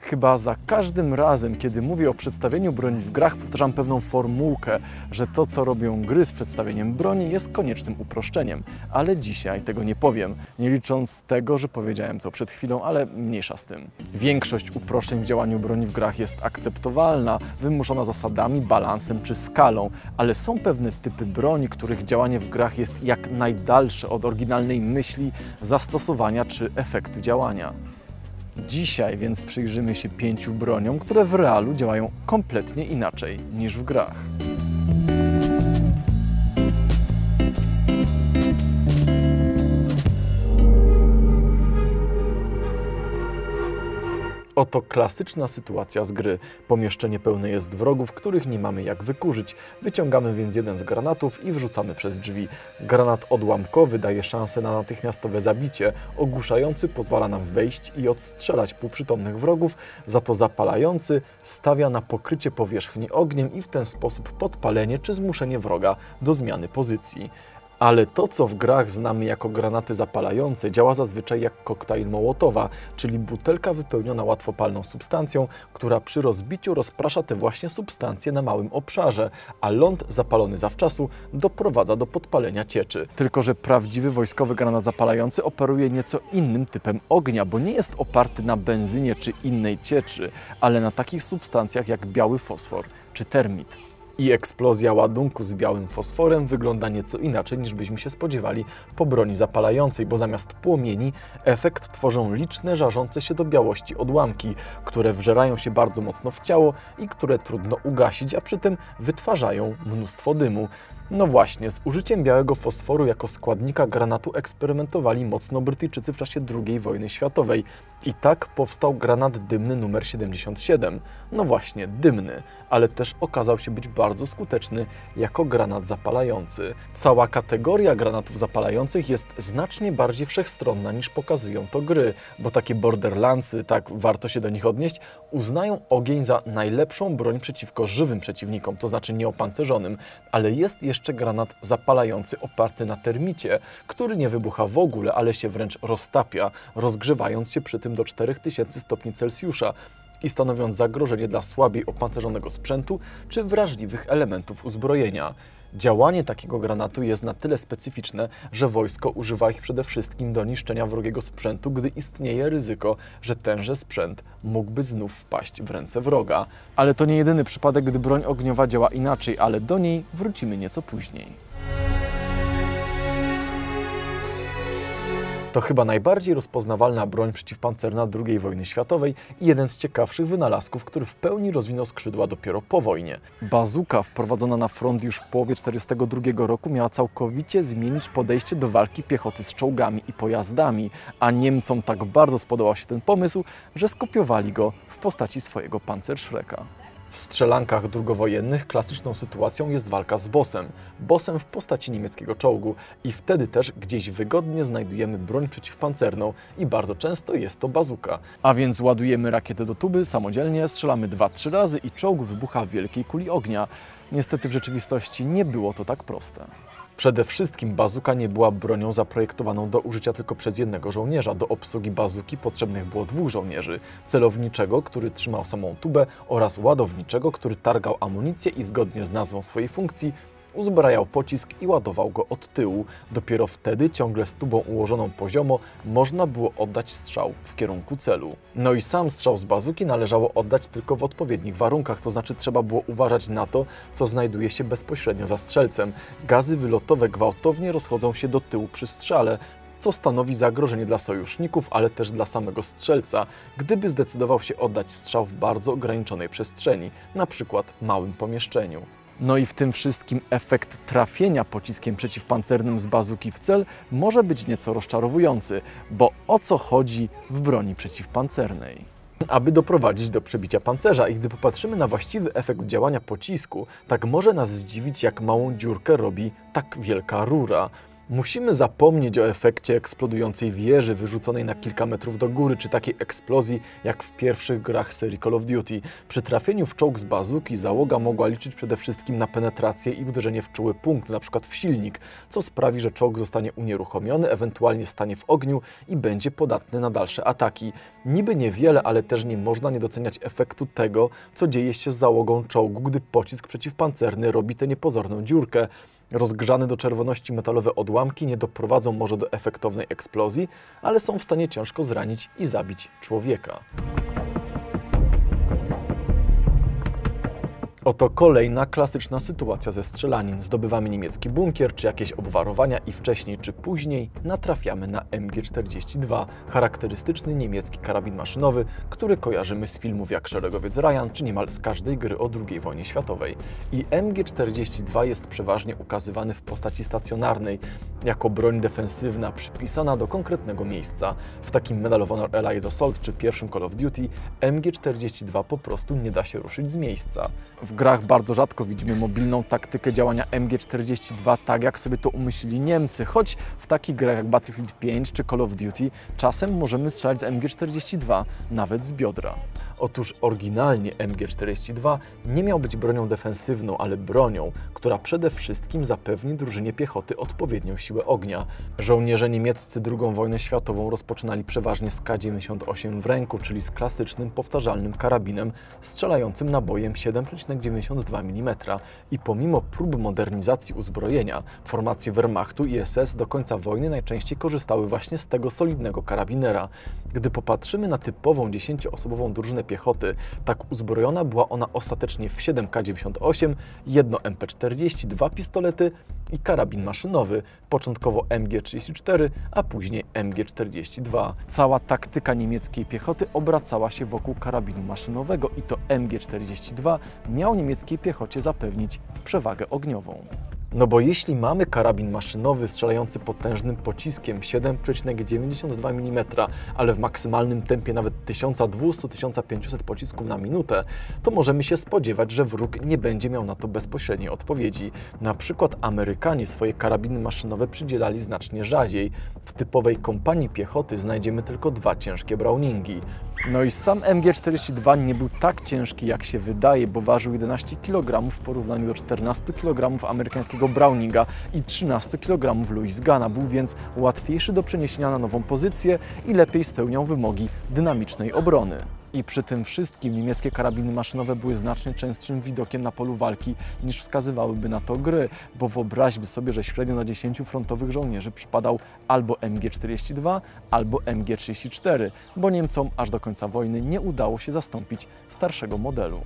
Chyba za każdym razem, kiedy mówię o przedstawieniu broni w grach, powtarzam pewną formułkę, że to, co robią gry z przedstawieniem broni, jest koniecznym uproszczeniem. Ale dzisiaj tego nie powiem, nie licząc tego, że powiedziałem to przed chwilą, ale mniejsza z tym. Większość uproszczeń w działaniu broni w grach jest akceptowalna, wymuszona zasadami, balansem czy skalą, ale są pewne typy broni, których działanie w grach jest jak najdalsze od oryginalnej myśli, zastosowania czy efektu działania. Dzisiaj więc przyjrzymy się 5 broniom, które w realu działają kompletnie inaczej niż w grach. Oto klasyczna sytuacja z gry. Pomieszczenie pełne jest wrogów, których nie mamy jak wykurzyć. Wyciągamy więc jeden z granatów i wrzucamy przez drzwi. Granat odłamkowy daje szansę na natychmiastowe zabicie. Ogłuszający pozwala nam wejść i odstrzelać półprzytomnych wrogów, za to zapalający stawia na pokrycie powierzchni ogniem i w ten sposób podpalenie czy zmuszenie wroga do zmiany pozycji. Ale to, co w grach znamy jako granaty zapalające, działa zazwyczaj jak koktajl Mołotowa, czyli butelka wypełniona łatwopalną substancją, która przy rozbiciu rozprasza te właśnie substancje na małym obszarze, a ląd zapalony zawczasu doprowadza do podpalenia cieczy. Tylko że prawdziwy wojskowy granat zapalający operuje nieco innym typem ognia, bo nie jest oparty na benzynie czy innej cieczy, ale na takich substancjach jak biały fosfor czy termit. I eksplozja ładunku z białym fosforem wygląda nieco inaczej niż byśmy się spodziewali po broni zapalającej, bo zamiast płomieni efekt tworzą liczne, żarzące się do białości odłamki, które wżerają się bardzo mocno w ciało i które trudno ugasić, a przy tym wytwarzają mnóstwo dymu. No właśnie, z użyciem białego fosforu jako składnika granatu eksperymentowali mocno Brytyjczycy w czasie II wojny światowej. I tak powstał granat dymny numer 77. No właśnie, dymny, ale też okazał się być bardzo skuteczny jako granat zapalający. Cała kategoria granatów zapalających jest znacznie bardziej wszechstronna niż pokazują to gry, bo takie borderlandsy, tak warto się do nich odnieść, uznają ogień za najlepszą broń przeciwko żywym przeciwnikom, to znaczy nieopancerzonym, ale jest jeszcze granat zapalający oparty na termicie, który nie wybucha w ogóle, ale się wręcz roztapia, rozgrzewając się przy tym do 4000 stopni Celsjusza i stanowiąc zagrożenie dla słabiej opancerzonego sprzętu czy wrażliwych elementów uzbrojenia. Działanie takiego granatu jest na tyle specyficzne, że wojsko używa ich przede wszystkim do niszczenia wrogiego sprzętu, gdy istnieje ryzyko, że tenże sprzęt mógłby znów wpaść w ręce wroga. Ale to nie jedyny przypadek, gdy broń ogniowa działa inaczej, ale do niej wrócimy nieco później. To chyba najbardziej rozpoznawalna broń przeciwpancerna II wojny światowej i jeden z ciekawszych wynalazków, który w pełni rozwinął skrzydła dopiero po wojnie. Bazuka wprowadzona na front już w połowie 1942 roku miała całkowicie zmienić podejście do walki piechoty z czołgami i pojazdami, a Niemcom tak bardzo spodobał się ten pomysł, że skopiowali go w postaci swojego Panzerschrecka. W strzelankach drugowojennych klasyczną sytuacją jest walka z bossem. Bossem w postaci niemieckiego czołgu i wtedy też gdzieś wygodnie znajdujemy broń przeciwpancerną i bardzo często jest to bazuka. A więc ładujemy rakietę do tuby samodzielnie, strzelamy 2-3 razy i czołg wybucha w wielkiej kuli ognia. Niestety w rzeczywistości nie było to tak proste. Przede wszystkim bazuka nie była bronią zaprojektowaną do użycia tylko przez jednego żołnierza. Do obsługi bazuki potrzebnych było 2 żołnierzy. Celowniczego, który trzymał samą tubę, oraz ładowniczego, który targał amunicję i zgodnie z nazwą swojej funkcji uzbrajał pocisk i ładował go od tyłu. Dopiero wtedy, ciągle z tubą ułożoną poziomo, można było oddać strzał w kierunku celu. No i sam strzał z bazuki należało oddać tylko w odpowiednich warunkach, to znaczy trzeba było uważać na to, co znajduje się bezpośrednio za strzelcem. Gazy wylotowe gwałtownie rozchodzą się do tyłu przy strzale, co stanowi zagrożenie dla sojuszników, ale też dla samego strzelca, gdyby zdecydował się oddać strzał w bardzo ograniczonej przestrzeni, na przykład małym pomieszczeniu. No i w tym wszystkim efekt trafienia pociskiem przeciwpancernym z bazuki w cel może być nieco rozczarowujący, bo o co chodzi w broni przeciwpancernej? Aby doprowadzić do przebicia pancerza i gdy popatrzymy na właściwy efekt działania pocisku, tak może nas zdziwić, jak małą dziurkę robi tak wielka rura. Musimy zapomnieć o efekcie eksplodującej wieży wyrzuconej na kilka metrów do góry, czy takiej eksplozji jak w pierwszych grach serii Call of Duty. Przy trafieniu w czołg z bazuki załoga mogła liczyć przede wszystkim na penetrację i uderzenie w czuły punkt, np. w silnik, co sprawi, że czołg zostanie unieruchomiony, ewentualnie stanie w ogniu i będzie podatny na dalsze ataki. Niby niewiele, ale też nie można nie doceniać efektu tego, co dzieje się z załogą czołgu, gdy pocisk przeciwpancerny robi tę niepozorną dziurkę. Rozgrzane do czerwoności metalowe odłamki nie doprowadzą może do efektownej eksplozji, ale są w stanie ciężko zranić i zabić człowieka. Oto kolejna klasyczna sytuacja ze strzelanin. Zdobywamy niemiecki bunkier czy jakieś obwarowania i wcześniej czy później natrafiamy na MG42, charakterystyczny niemiecki karabin maszynowy, który kojarzymy z filmów jak Szeregowiec Ryan czy niemal z każdej gry o II wojnie światowej. I MG42 jest przeważnie ukazywany w postaci stacjonarnej, jako broń defensywna przypisana do konkretnego miejsca. W takim Medal of Honor Allied Assault czy pierwszym Call of Duty MG42 po prostu nie da się ruszyć z miejsca. W grach bardzo rzadko widzimy mobilną taktykę działania MG42, tak jak sobie to umyślili Niemcy, choć w takich grach jak Battlefield 5 czy Call of Duty czasem możemy strzelać z MG42, nawet z biodra. Otóż oryginalnie MG42 nie miał być bronią defensywną, ale bronią, która przede wszystkim zapewni drużynie piechoty odpowiednią siłę ognia. Żołnierze niemieccy II wojnę światową rozpoczynali przeważnie z K98 w ręku, czyli z klasycznym, powtarzalnym karabinem strzelającym nabojem 7,92 mm. I pomimo prób modernizacji uzbrojenia, formacje Wehrmachtu i SS do końca wojny najczęściej korzystały właśnie z tego solidnego karabinera. Gdy popatrzymy na typową 10-osobową drużynę piechoty, tak uzbrojona była ona ostatecznie w 7K98, jedno MP40, 2 pistolety i karabin maszynowy, początkowo MG34, a później MG42. Cała taktyka niemieckiej piechoty obracała się wokół karabinu maszynowego i to MG42 miał niemieckiej piechocie zapewnić przewagę ogniową. No bo jeśli mamy karabin maszynowy strzelający potężnym pociskiem 7,92 mm, ale w maksymalnym tempie nawet 1200-1500 pocisków na minutę, to możemy się spodziewać, że wróg nie będzie miał na to bezpośredniej odpowiedzi. Na przykład Amerykanie swoje karabiny maszynowe przydzielali znacznie rzadziej. W typowej kompanii piechoty znajdziemy tylko 2 ciężkie Browningi. No i sam MG42 nie był tak ciężki, jak się wydaje, bo ważył 11 kg w porównaniu do 14 kg amerykańskiego Browninga i 13 kg Louis Guna. Był więc łatwiejszy do przeniesienia na nową pozycję i lepiej spełniał wymogi dynamicznej obrony. I przy tym wszystkim niemieckie karabiny maszynowe były znacznie częstszym widokiem na polu walki niż wskazywałyby na to gry, bo wyobraźmy sobie, że średnio na 10 frontowych żołnierzy przypadał albo MG42, albo MG34, bo Niemcom aż do końca wojny nie udało się zastąpić starszego modelu.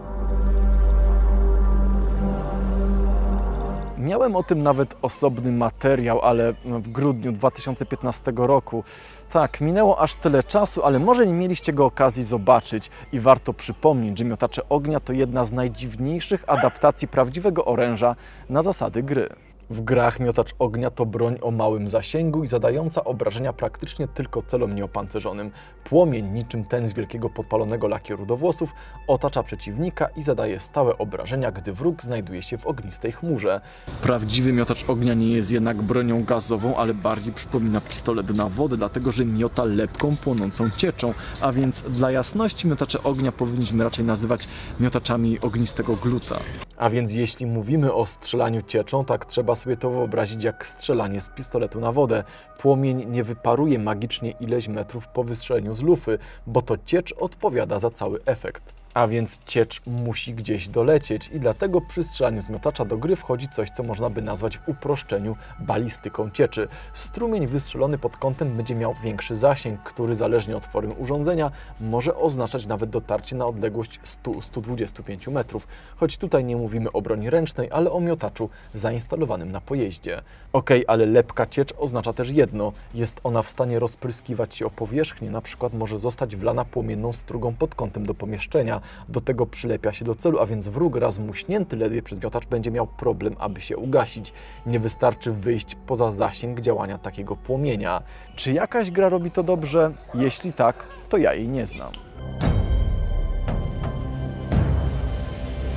Miałem o tym nawet osobny materiał, ale w grudniu 2015 roku. Tak, minęło aż tyle czasu, ale może nie mieliście go okazji zobaczyć i warto przypomnieć, że miotacze ognia to jedna z najdziwniejszych adaptacji prawdziwego oręża na zasady gry. W grach miotacz ognia to broń o małym zasięgu i zadająca obrażenia praktycznie tylko celom nieopancerzonym. Płomień, niczym ten z wielkiego podpalonego lakieru do włosów, otacza przeciwnika i zadaje stałe obrażenia, gdy wróg znajduje się w ognistej chmurze. Prawdziwy miotacz ognia nie jest jednak bronią gazową, ale bardziej przypomina pistolet na wodę, dlatego że miota lepką, płonącą cieczą. A więc dla jasności miotacze ognia powinniśmy raczej nazywać miotaczami ognistego gluta. A więc jeśli mówimy o strzelaniu cieczą, tak trzeba sobie to wyobrazić jak strzelanie z pistoletu na wodę. Płomień nie wyparuje magicznie ileś metrów po wystrzeleniu z lufy, bo to ciecz odpowiada za cały efekt. A więc ciecz musi gdzieś dolecieć i dlatego przy strzelaniu z miotacza do gry wchodzi coś, co można by nazwać w uproszczeniu balistyką cieczy. Strumień wystrzelony pod kątem będzie miał większy zasięg, który zależnie od formy urządzenia może oznaczać nawet dotarcie na odległość 100-125 metrów. Choć tutaj nie mówimy o broni ręcznej, ale o miotaczu zainstalowanym na pojeździe. Okej, ale lepka ciecz oznacza też jedno. Jest ona w stanie rozpryskiwać się o powierzchnię, na przykład może zostać wlana płomienną strugą pod kątem do pomieszczenia. Do tego przylepia się do celu, a więc wróg raz muśnięty ledwie przez miotacz będzie miał problem, aby się ugasić. Nie wystarczy wyjść poza zasięg działania takiego płomienia. Czy jakaś gra robi to dobrze? Jeśli tak, to ja jej nie znam.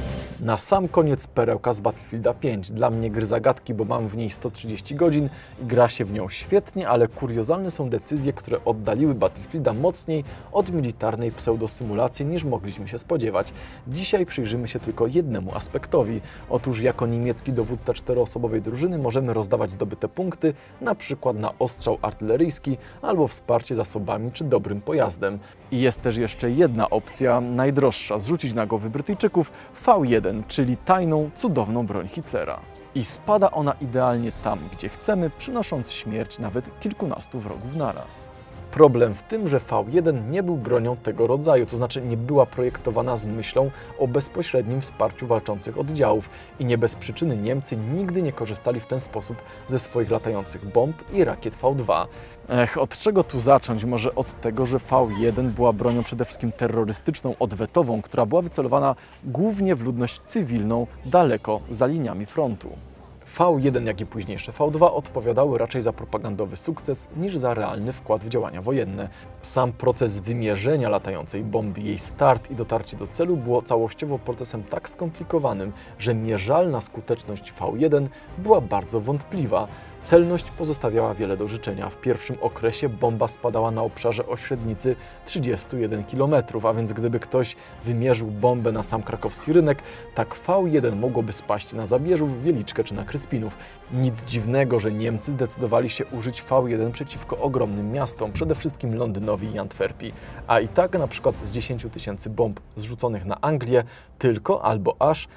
Na sam koniec perełka z Battlefielda 5. Dla mnie gry zagadki, bo mam w niej 130 godzin i gra się w nią świetnie, ale kuriozalne są decyzje, które oddaliły Battlefielda mocniej od militarnej pseudosymulacji niż mogliśmy się spodziewać. Dzisiaj przyjrzymy się tylko jednemu aspektowi. Otóż jako niemiecki dowódca czteroosobowej drużyny możemy rozdawać zdobyte punkty, na przykład na ostrzał artyleryjski albo wsparcie zasobami czy dobrym pojazdem. I jest też jeszcze jedna opcja, najdroższa, zrzucić na głowy Brytyjczyków, V1, czyli tajną, cudowną broń Hitlera. I spada ona idealnie tam, gdzie chcemy, przynosząc śmierć nawet kilkunastu wrogów naraz. Problem w tym, że V1 nie był bronią tego rodzaju, to znaczy nie była projektowana z myślą o bezpośrednim wsparciu walczących oddziałów i nie bez przyczyny Niemcy nigdy nie korzystali w ten sposób ze swoich latających bomb i rakiet V2. Od czego tu zacząć? Może od tego, że V1 była bronią przede wszystkim terrorystyczną, odwetową, która była wycelowana głównie w ludność cywilną, daleko za liniami frontu. V1, jak i późniejsze V2 odpowiadały raczej za propagandowy sukces niż za realny wkład w działania wojenne. Sam proces wymierzenia latającej bomby, jej start i dotarcie do celu było całościowo procesem tak skomplikowanym, że mierzalna skuteczność V1 była bardzo wątpliwa. Celność pozostawiała wiele do życzenia. W pierwszym okresie bomba spadała na obszarze o średnicy 31 km, a więc gdyby ktoś wymierzył bombę na sam krakowski rynek, tak V1 mogłoby spaść na Zabierzów, Wieliczkę czy na Kryspinów. Nic dziwnego, że Niemcy zdecydowali się użyć V1 przeciwko ogromnym miastom, przede wszystkim Londynowi i Antwerpii. A i tak na przykład z 10 000 bomb zrzuconych na Anglię tylko albo aż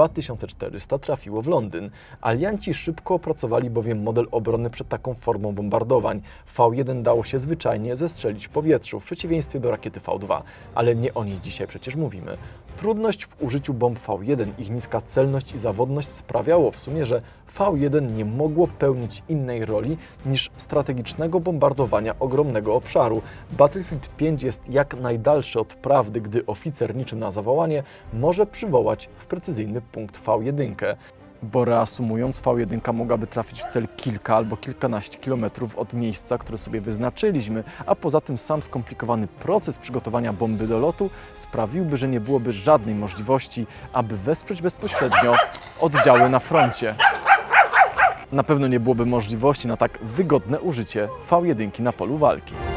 2400 trafiło w Londyn. Alianci szybko opracowali bowiem model obrony przed taką formą bombardowań. V1 dało się zwyczajnie zestrzelić w powietrzu, w przeciwieństwie do rakiety V2, ale nie o niej dzisiaj przecież mówimy. Trudność w użyciu bomb V1, ich niska celność i zawodność sprawiało w sumie, że V1 nie mogło pełnić innej roli niż strategicznego bombardowania ogromnego obszaru. Battlefield 5 jest jak najdalszy od prawdy, gdy oficer niczym na zawołanie może przywołać w precyzyjny punkt V1. Bo reasumując, V1 mogłaby trafić w cel kilka albo kilkanaście kilometrów od miejsca, które sobie wyznaczyliśmy, a poza tym sam skomplikowany proces przygotowania bomby do lotu sprawiłby, że nie byłoby żadnej możliwości, aby wesprzeć bezpośrednio oddziały na froncie. Na pewno nie byłoby możliwości na tak wygodne użycie V1 na polu walki.